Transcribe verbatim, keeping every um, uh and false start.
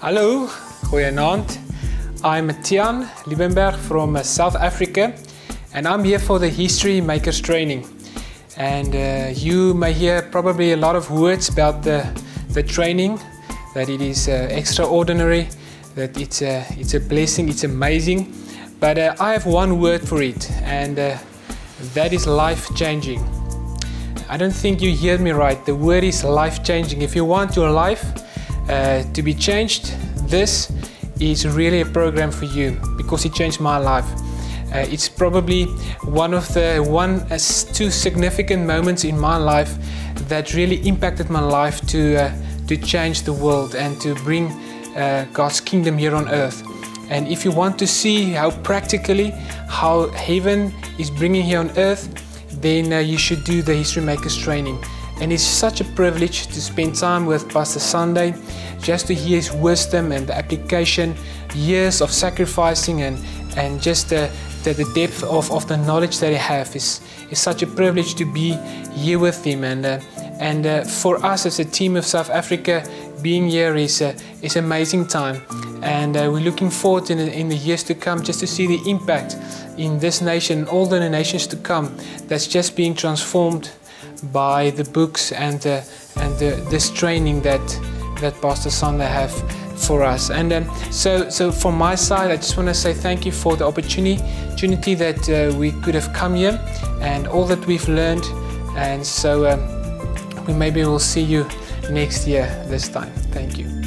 Hallo, goeienaand. I'm Tian Liebenberg from uh, South Africa, and I'm here for the History Makers training. And uh, you may hear probably a lot of words about the, the training, that it is uh, extraordinary, that it's a, it's a blessing, it's amazing. But uh, I have one word for it, and uh, that is life-changing. I don't think you heard me right. The word is life-changing. If you want your life uh, to be changed, this is really a program for you, because it changed my life. Uh, it's probably one of the one uh, two significant moments in my life that really impacted my life to uh, to change the world and to bring uh, God's kingdom here on earth. And if you want to see how practically how heaven is bringing here on earth, then uh, you should do the History Makers training. And it's such a privilege to spend time with Pastor Sunday, just to hear his wisdom and the application, years of sacrificing, and, and just uh, the, the depth of, of the knowledge that he has. Is is such a privilege to be here with him. And, uh, and uh, for us as a team of South Africa, being here is uh, is amazing time. And uh, we're looking forward in the, in the years to come just to see the impact in this nation and all the nations to come that's just being transformed by the books and the, and the, this training that that Pastor Sunday have for us. And um, so so from my side, I just want to say thank you for the opportunity opportunity that uh, we could have come here and all that we've learned. And so um, we maybe will see you next year this time. Thank you.